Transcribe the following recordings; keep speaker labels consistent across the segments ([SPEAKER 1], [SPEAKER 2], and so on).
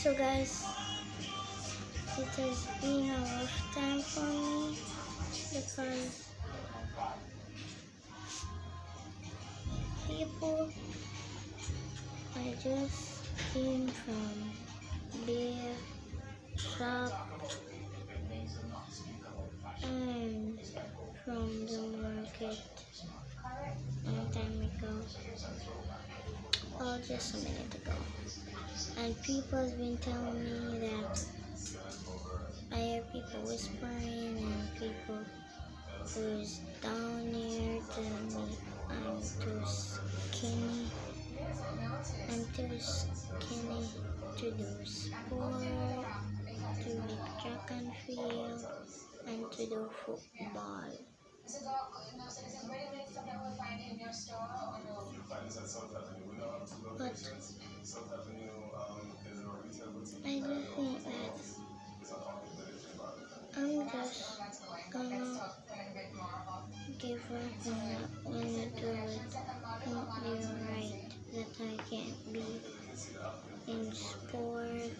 [SPEAKER 1] So guys, it has been a rough time for me because people I just came from their shop and from the market a long time ago, or just a minute ago. And people have been telling me that I hear people whispering and people who's down here telling me I'm too skinny. I'm too skinny to do sport, to do track and field, and to do football. But I do think that I'm just gonna give up and not gonna do it. Won't be right that I can't be in sport.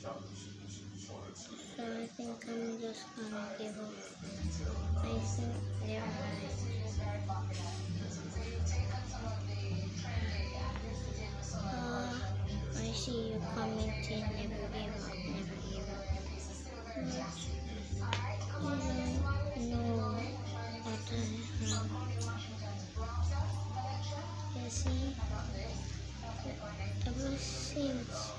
[SPEAKER 1] So I think I'm just gonna give up. I think they're right. I see you commenting, never give up, never give up. You don't know what I have. You see, ever since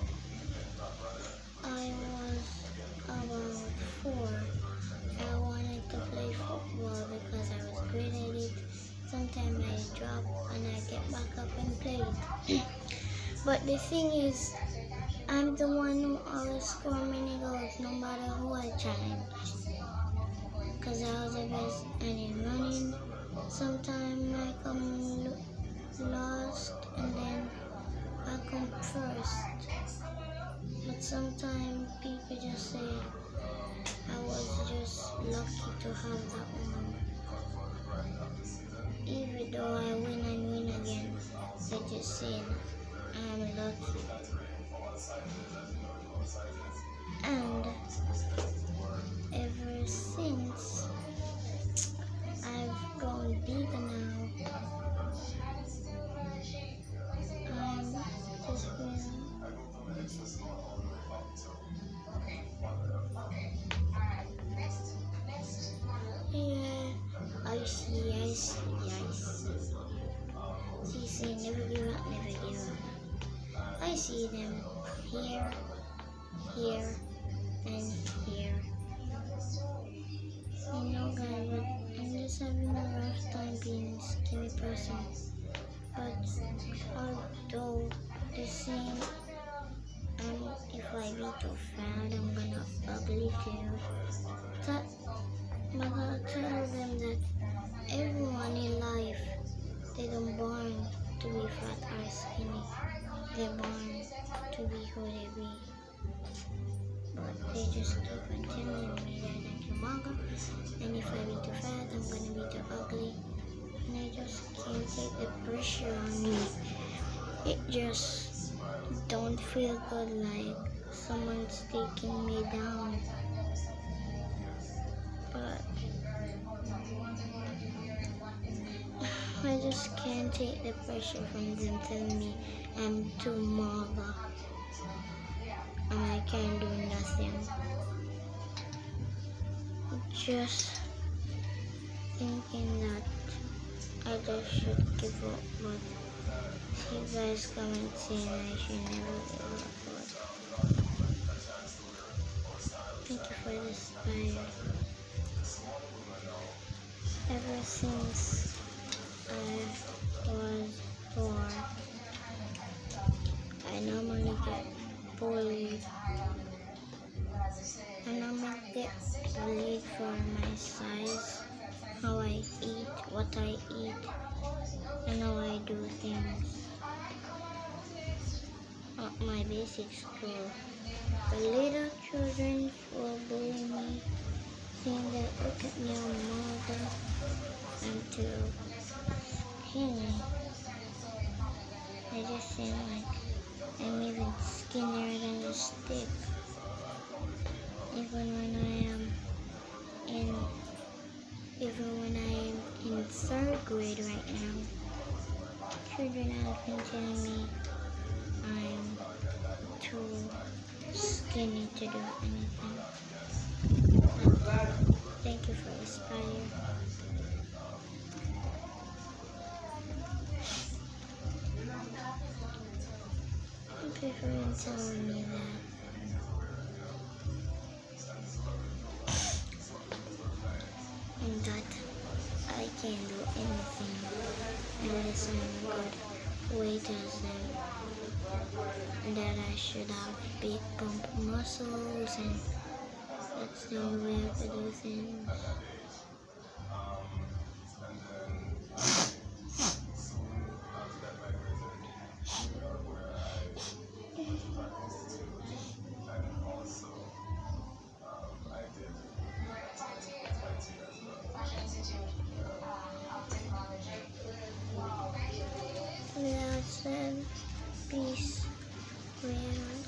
[SPEAKER 1] I was about 4, I wanted to play football because I was great at it. Sometimes I drop and I get back up and play it. But the thing is, I'm the one who always score many goals no matter who I challenge. Because I was the best in running. Sometimes I come last and then I come first. But sometimes people just say I was just lucky to have that one. Even though I win and win again, they just say I'm lucky. And ever since I've grown bigger now, I'm just feeling I see. See, never give up, never give up. I see them here, and here. You know guys, but I'm just having a rough time being a skinny person. But although the same, if I be too fat, I'm gonna ugly too. But I'll tell them that everyone in life, they don't born to be fat or skinny. They're born to be who they be. But they just keep on telling me that I'm too mager, and if I be too fat, I'm gonna be too ugly. And I just can't take the pressure on me. It just don't feel good like someone's taking me down. But I just can't take the pressure from them telling me I'm too mager and I can't do nothing. Just thinking that I just should give up, but you guys comment saying I should never give up. But thank you for the inspire. Ever since I was 4, I normally get bullied. I normally get bullied for my size, how I eat, what I eat, and how I do things at my basic school. The little children will bully me, saying that look at me, I'm mager, I'm too skinny. I just say like I'm even skinnier than the stick. Even when I am in third grade right now, children have been telling me I'm too skinny to do anything. But thank you for inspiring. Thank you for telling me that I can do anything unless I'm good weight as them, and that I should have big pump muscles, and that's the only way I could do things. Without said, peace. Well.